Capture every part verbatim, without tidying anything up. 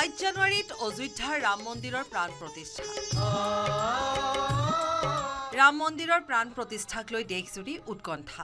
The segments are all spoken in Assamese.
বাইশ জানুৱাৰীত অযোধ্যাৰ ৰাম মন্দিৰৰ প্ৰাণ প্ৰতিষ্ঠা ৰাম মন্দিৰৰ প্ৰাণ প্ৰতিষ্ঠাক লৈ দেশজুৰি উৎকণ্ঠা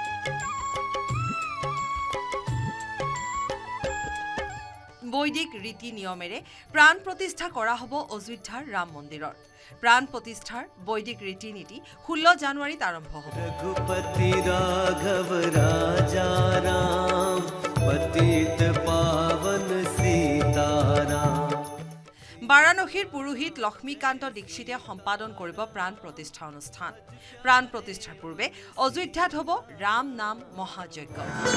বৈদিক ৰীতি নিয়মেৰে প্ৰাণ প্ৰতিষ্ঠা কৰা হ'ব অযোধ্যাৰ ৰাম মন্দিৰৰ প্ৰাণ প্ৰতিষ্ঠাৰ বৈদিক ৰীতি নীতি ষোল্ল জানুৱাৰীত আৰম্ভ হ'ব ৰঘুপতি ৰাঘৱ ৰাজা ৰাম পতিত পাৱন সীতাৰাম বাৰাণসীৰ পুৰোহিত লক্ষ্মীকান্ত দীক্ষিতে সম্পাদন কৰিব প্ৰাণ প্ৰতিষ্ঠা অনুষ্ঠান প্ৰাণ প্ৰতিষ্ঠাৰ পূৰ্বে অযোধ্যাত হ'ব ৰাম নাম মহাযজ্ঞ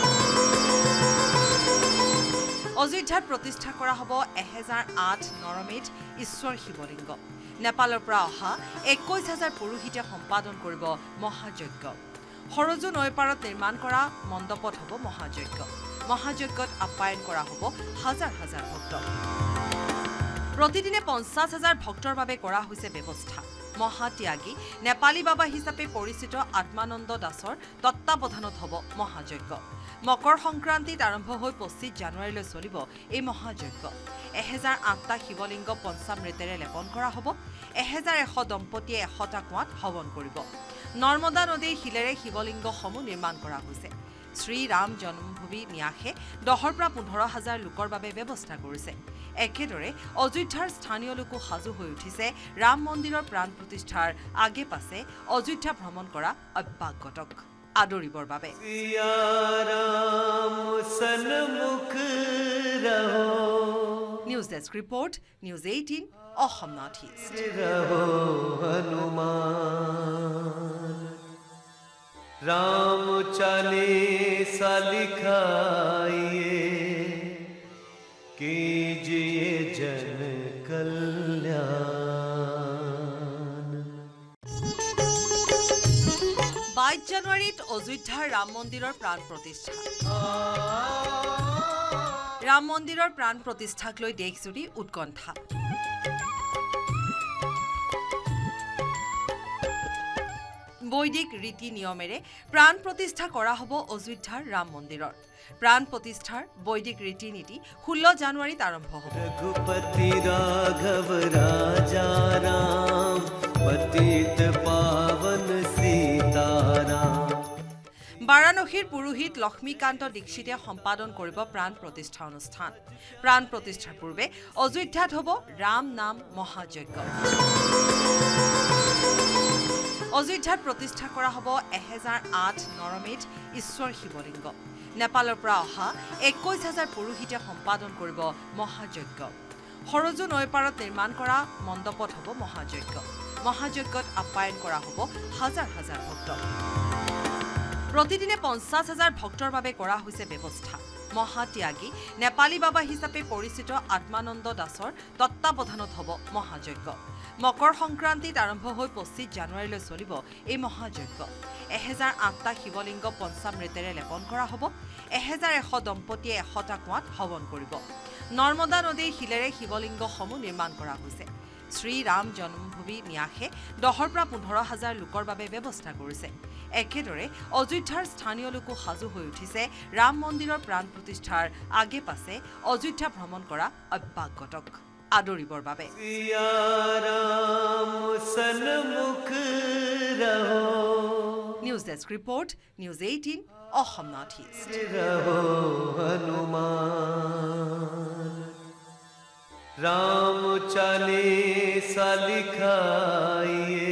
অযোধ্যাত প্ৰতিষ্ঠা কৰা হ'ব এহেজাৰ আঠ নৰমেধ ঈশ্বৰ শিৱলিংগ নেপালৰ পৰা অহা একৈশ হাজাৰ পুৰোহিতে সম্পাদন কৰিব মহাযজ্ঞ সৰজু নৈপাৰত নিৰ্মাণ কৰা মণ্ডপত হ'ব মহাযজ্ঞ মহাযজ্ঞত আপ্যায়ন কৰা হ'ব হাজাৰ হাজাৰ ভক্ত প্ৰতিদিনে পঞ্চাছ হাজাৰ ভক্তৰ বাবে কৰা হৈছে ব্যৱস্থা মহাত্যাগী নেপালী বাবা হিচাপে পৰিচিত আত্মানন্দ দাসৰ তত্ত্বাৱধানত হ'ব মহাযজ্ঞ মকৰ সংক্ৰান্তিত আৰম্ভ হৈ পঁচিছ জানুৱাৰীলৈ চলিব এই মহাযজ্ঞ এহেজাৰ আঠটা শিৱলিংগ পঞ্চামৃতেৰে লেপন কৰা হ'ব এহেজাৰ এশ দম্পতীয়ে এশটা কুঁৱাত হৱন কৰিব নৰ্মদা নদীৰ শিলেৰে শিৱলিংগসমূহ নিৰ্মাণ কৰা হৈছে শ্ৰীৰাম জন্মভূমি ন্যাসে দহৰ পৰা পোন্ধৰ হাজাৰ লোকৰ বাবে ব্যৱস্থা কৰিছে একেদৰে অযোধ্যাৰ স্থানীয় লোকো সাজু হৈ উঠিছে ৰাম মন্দিৰৰ প্ৰাণ প্ৰতিষ্ঠাৰ আগে পাছে অযোধ্যা ভ্ৰমণ কৰা অব্যাহতক আদৰিবৰ বাবে news desk report news eighteen Assam north east Ram Chalisa लिखाइए कीजिए जन कल्याण বাইশ জানুৱাৰীত অযোধ্যাৰ ৰাম মন্দিৰৰ প্ৰাণ প্ৰতিষ্ঠা ৰাম মন্দিৰৰ প্ৰাণ প্ৰতিষ্ঠাক লৈ দেশজুৰি উৎকণ্ঠা বৈদিক ৰীতি নিয়মেৰে প্ৰাণ প্ৰতিষ্ঠা কৰা হ'ব অযোধ্যাৰ ৰাম মন্দিৰৰ প্ৰাণ প্ৰতিষ্ঠাৰ বৈদিক ৰীতি নীতি ষোল্ল জানুৱাৰীত আৰম্ভ হ'ব ৰঘুপতি ৰাঘৱ ৰাজা ৰাম পতিত পাৱন সীতাৰাম বাৰাণসীৰ পুৰোহিত লক্ষ্মীকান্ত দীক্ষিতে সম্পাদন কৰিব প্ৰাণ প্ৰতিষ্ঠা অনুষ্ঠান প্ৰাণ প্ৰতিষ্ঠাৰ পূৰ্বে অযোধ্যাত হ'ব ৰাম নাম মহাযজ্ঞ অযোধ্যাত প্ৰতিষ্ঠা কৰা হ'ব এহেজাৰ আঠ নৰমেধ ঈশ্বৰ শিৱলিংগ নেপালৰ পৰা অহা একৈশ হাজাৰ পুৰোহিতে সম্পাদন কৰিব মহাযজ্ঞ সৰজু নৈপাৰত নিৰ্মাণ কৰা মণ্ডপত হ'ব মহাযজ্ঞ মহাযজ্ঞত আপ্যায়ন কৰা হ'ব হাজাৰ হাজাৰ ভক্ত প্ৰতিদিনে পঞ্চাছ হাজাৰ ভক্তৰ বাবে কৰা হৈছে ব্যৱস্থা মহাত্যাগী নেপালী বাবা হিচাপে পৰিচিত আত্মানন্দ দাসৰ তত্ত্বাৱধানত হ'ব মহাযজ্ঞ মকৰ সংক্ৰান্তিত আৰম্ভ হৈ পঁচিছ জানুৱাৰীলৈ চলিব এই মহাযজ্ঞ এহেজাৰ আঠটা শিৱলিংগ পঞ্চামৃতেৰে লেপন কৰা হ'ব এহেজাৰ এশ দম্পতীয়ে এশটা কুঁৱাত হৱন কৰিব নৰ্মদা নদীৰ শিলেৰে শিৱলিংগসমূহ নিৰ্মাণ কৰা হৈছে শ্ৰীৰাম জন্মভূমি ন্যাসে দহৰ পৰা পোন্ধৰ হাজাৰ লোকৰ বাবে ব্যৱস্থা কৰিছে একেদৰে অযোধ্যাৰ স্থানীয় লোকো সাজু হৈ উঠিছে ৰাম মন্দিৰৰ প্ৰাণ প্ৰতিষ্ঠাৰ আগে পাছে অযোধ্যা ভ্ৰমণ কৰা অব্যাহতক আদৰিবৰ বাবে news desk report news eighteen Assam north east Ram Chalisa लिखाइए